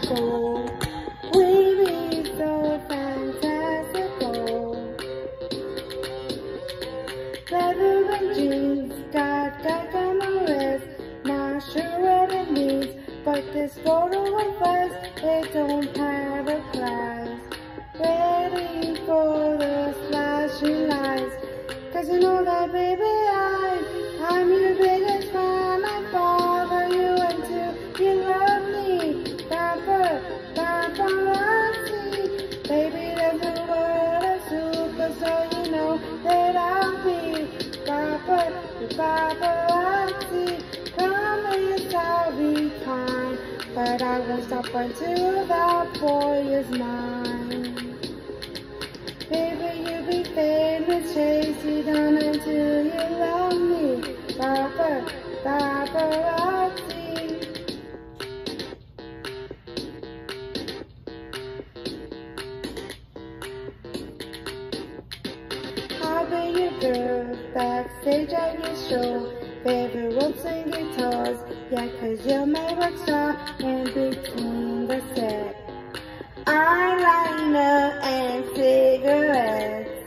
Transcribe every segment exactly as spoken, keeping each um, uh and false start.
soul. We be so fantastical. Leather and jeans, got got on the wrist. Not sure what it means, but this photo of us, it don't have a price. Ready for the flashing lights, 'cause you know that baby I, I'm your biggest fan. I follow you until you love me. Papa, paparazzi, baby there's no word of super, so you know that I'll be Papa, paparazzi. Promise I'll be kind, but I won't stop until that boy is mine. Baby, you be famous, chase you down until you love me. Papa, paparazzi. I'll be your girl, backstage at your show. Favorite ropes and guitars, yeah, 'cause you're my rock star. In between the set, eyeliner and cigarettes.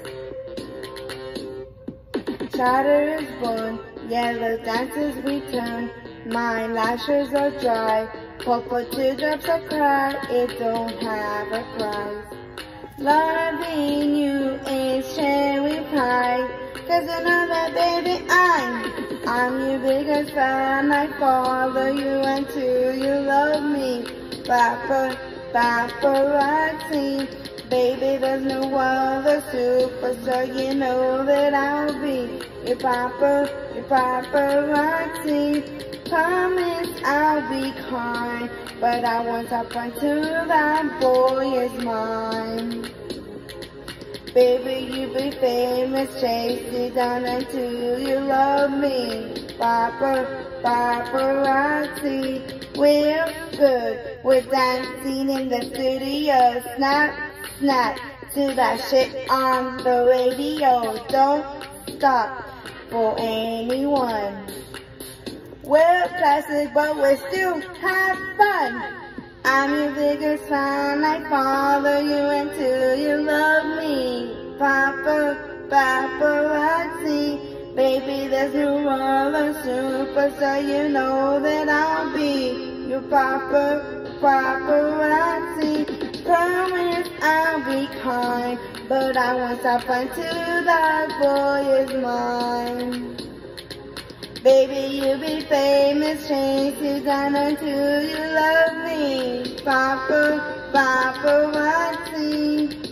Chatter is born, yellow dances return. My lashes are dry, purple teardrops I cry. It don't have a price. Loving you is cherry pie, 'cause another baby I'm I'm your biggest fan. I follow you until you love me. Papa, paparazzi, baby there's no other super, so you know that I'll be your papa, your paparazzi. Promise I'll be kind, but I won't stop until that boy is mine. Baby, you be famous, chase you down until you love me. Papa, paparazzi, we're good. We're dancing in the studio. Snap, snap to that shit on the radio. Don't stop for anyone. We're plastic, but we still have fun. I'm your biggest fan, I follow you until you love me. Papa, paparazzi, baby there's no other super, so you know that I'll be your papa, paparazzi. Promise I'll be kind, but I won't stop until that boy is mine. Baby, you be famous, chase you down until you love me. Papa, paparazzi.